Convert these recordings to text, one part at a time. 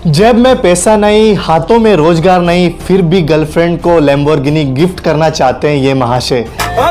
जेब में पैसा नहीं, हाथों में रोजगार नहीं, फिर भी गर्लफ्रेंड को लैम्बोर्गिनी गिफ्ट करना चाहते हैं ये महाशय।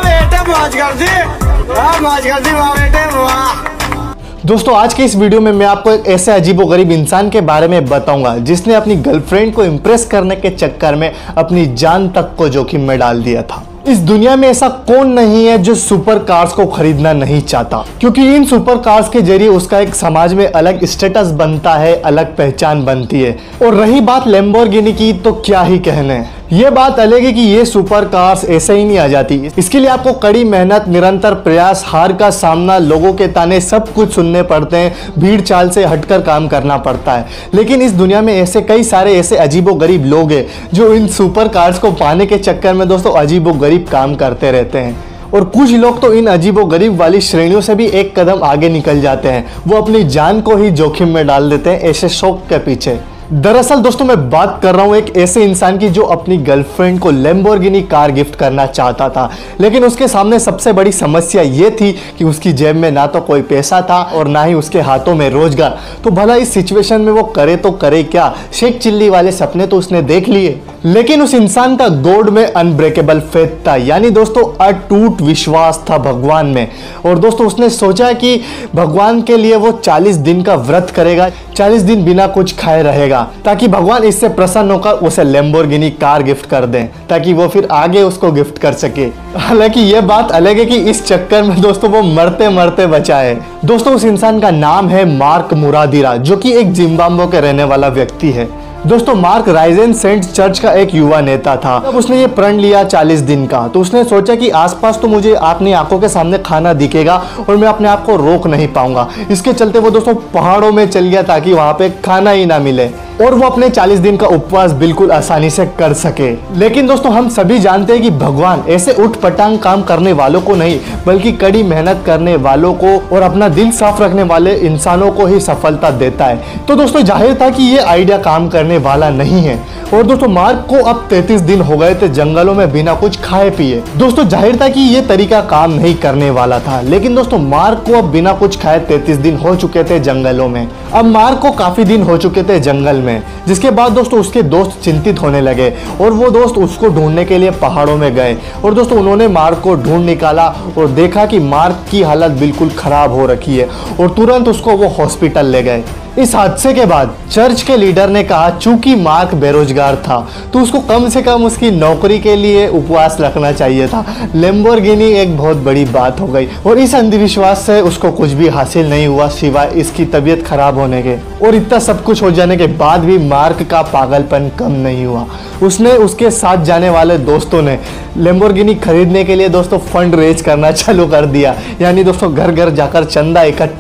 दोस्तों आज के इस वीडियो में मैं आपको एक ऐसे अजीबोगरीब इंसान के बारे में बताऊंगा जिसने अपनी गर्लफ्रेंड को इम्प्रेस करने के चक्कर में अपनी जान तक को जोखिम में डाल दिया था। इस दुनिया में ऐसा कौन नहीं है जो सुपर कार्स को खरीदना नहीं चाहता, क्योंकि इन सुपर कार्स के जरिए उसका एक समाज में अलग स्टेटस बनता है, अलग पहचान बनती है। और रही बात लैम्बोर्गिनी की, तो क्या ही कहने। ये बात अलग है कि ये सुपर कार्स ऐसे ही नहीं आ जाती। इसके लिए आपको कड़ी मेहनत, निरंतर प्रयास, हार का सामना, लोगों के ताने, सब कुछ सुनने पड़ते हैं, भीड़ चाल से हटकर काम करना पड़ता है। लेकिन इस दुनिया में ऐसे कई सारे ऐसे अजीबोगरीब लोग हैं जो इन सुपर कार्स को पाने के चक्कर में दोस्तों अजीबोगरीब काम करते रहते हैं। और कुछ लोग तो इन अजीबोगरीब वाली श्रेणियों से भी एक कदम आगे निकल जाते हैं। वो अपनी जान को ही जोखिम में डाल देते हैं ऐसे शौक के पीछे। दरअसल दोस्तों मैं बात कर रहा हूं एक ऐसे इंसान की जो अपनी गर्लफ्रेंड को लैम्बोर्गिनी कार गिफ्ट करना चाहता था, लेकिन उसके सामने सबसे बड़ी समस्या ये थी कि उसकी जेब में ना तो कोई पैसा था और ना ही उसके हाथों में रोजगार। तो भला इस सिचुएशन में वो करे तो करे क्या। शेख चिल्ली वाले सपने तो उसने देख लिए, लेकिन उस इंसान का गॉड में अनब्रेकेबल फेथ था, यानी दोस्तों अटूट विश्वास था भगवान में। और दोस्तों उसने सोचा कि भगवान के लिए वो 40 दिन का व्रत करेगा, 40 दिन बिना कुछ खाए रहेगा, ताकि भगवान इससे प्रसन्न होकर उसे लैम्बोर्गिनी कार गिफ्ट कर दें, ताकि वो फिर आगे उसको गिफ्ट कर सके। हालांकि ये बात अलग है कि इस चक्कर में दोस्तों वो मरते मरते बचा है। दोस्तों उस इंसान का नाम है मार्क मुरादिरा, जो कि एक जिम्बाब्वे के रहने वाला व्यक्ति है। दोस्तों मार्क राइजन सेंट चर्च का एक युवा नेता था। जब उसने ये प्रण लिया 40 दिन का, तो उसने सोचा कि आसपास तो मुझे अपनी आंखों के सामने खाना दिखेगा और मैं अपने आप को रोक नहीं पाऊंगा। इसके चलते वो दोस्तों पहाड़ों में चल गया ताकि वहां पे खाना ही ना मिले और वो अपने 40 दिन का उपवास बिल्कुल आसानी से कर सके। लेकिन दोस्तों हम सभी जानते हैं कि भगवान ऐसे उठपटांग काम करने वालों को नहीं, बल्कि कड़ी मेहनत करने वालों को और अपना दिल साफ रखने वाले इंसानों को ही सफलता देता है। तो दोस्तों जाहिर था कि ये आइडिया काम करने वाला नहीं है। और दोस्तों मार्क को अब 33 दिन हो गए थे जंगलों में बिना कुछ खाए पिए। दोस्तों जाहिर था कि ये तरीका काम नहीं करने वाला था, लेकिन दोस्तों मार्क को अब बिना कुछ खाए 33 दिन हो चुके थे जंगलों में। अब मार्क को काफी दिन हो चुके थे जंगल में, जिसके बाद दोस्तों उसके दोस्त चिंतित होने लगे और वो दोस्त उसको ढूंढने के लिए पहाड़ों में गए। और दोस्तों उन्होंने मार्क को ढूंढ निकाला और देखा कि मार्क की हालत बिल्कुल खराब हो रखी है और तुरंत उसको वो हॉस्पिटल ले गए। इस हादसे के बाद चर्च के लीडर ने कहा चूंकि मार्क बेरोजगार था तो उसको कम से कम उसकी नौकरी के लिए उपवास रखना चाहिए था। लैम्बोर्गिनी एक बहुत बड़ी बात हो गई और इस अंधविश्वास से उसको कुछ भी हासिल नहीं हुआ सिवाय इसकी तबीयत खराब होने के। और इतना सब कुछ हो जाने के बाद भी मार्क का पागलपन कम नहीं हुआ। उसने उसके साथ जाने वाले दोस्तों ने लैम्बोर्गिनी खरीदने के लिए दोस्तों फंड रेज करना चालू कर दिया, यानी दोस्तों घर घर जाकर चंदा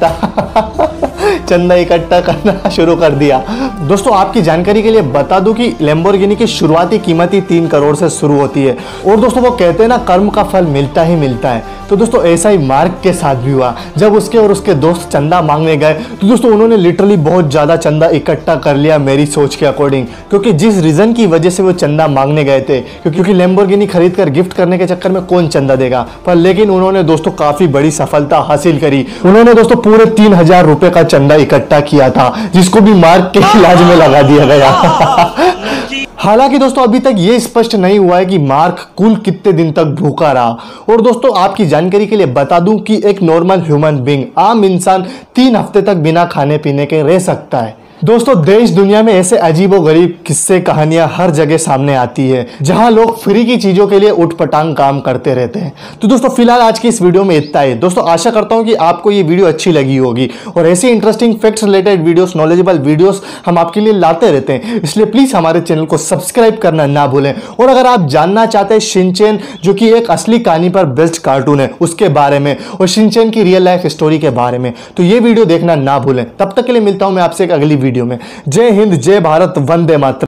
इकट्ठा करना शुरू कर दिया। दोस्तों आपकी जानकारी के लिए बता दूं कि लैम्बोर्गिनी की शुरुआती कीमत ही 3 करोड़ से शुरू होती है। और दोस्तों वो कहते हैं ना कर्म का फल मिलता ही मिलता है। तो दोस्तों ऐसा ही मार्क के साथ भी हुआ। जब उसके और उसके दोस्त चंदा मांगने गए तो दोस्तों उन्होंने लिटरली बहुत ज्यादा चंदा इकट्ठा कर लिया मेरी सोच के अकॉर्डिंग, क्योंकि जिस रीजन की वजह से वो चंदा मांगने गए थे, क्योंकि लैम्बोर्गिनी खरीद कर गिफ्ट करने के चक्कर में कौन चंदा देगा। पर लेकिन उन्होंने दोस्तों काफी बड़ी सफलता हासिल करी। उन्होंने दोस्तों पूरे 3000 रुपए का चंदा इकट्ठा किया था, जिसको भी मार्क के इलाज में लगा दिया गया। हालांकि दोस्तों अभी तक ये स्पष्ट नहीं हुआ है कि मार्क कुल कितने दिन तक भूखा रहा। और दोस्तों आपकी जानकारी के लिए बता दूं कि एक नॉर्मल ह्यूमन बीइंग, आम इंसान 3 हफ्ते तक बिना खाने पीने के रह सकता है। दोस्तों देश दुनिया में ऐसे अजीबोगरीब किस्से कहानियां हर जगह सामने आती है, जहां लोग फ्री की चीजों के लिए उठपटांग काम करते रहते हैं। तो दोस्तों फिलहाल आज की इस वीडियो में इतना ही। दोस्तों आशा करता हूं कि आपको ये वीडियो अच्छी लगी होगी और ऐसी interesting facts related videos, knowledgeable videos हम आपके लिए लाते रहते हैं। इसलिए प्लीज हमारे चैनल को सब्सक्राइब करना ना भूलें। और अगर आप जानना चाहते हैं शिनचैन, जो कि एक असली कहानी पर बेस्ड कार्टून है, उसके बारे में और शिनचैन की रियल लाइफ स्टोरी के बारे में, तो ये वीडियो देखना ना भूलें। तब तक के लिए मिलता हूं मैं आपसे एक अगली वीडियो में। जय हिंद, जय भारत, वंदे मातरम।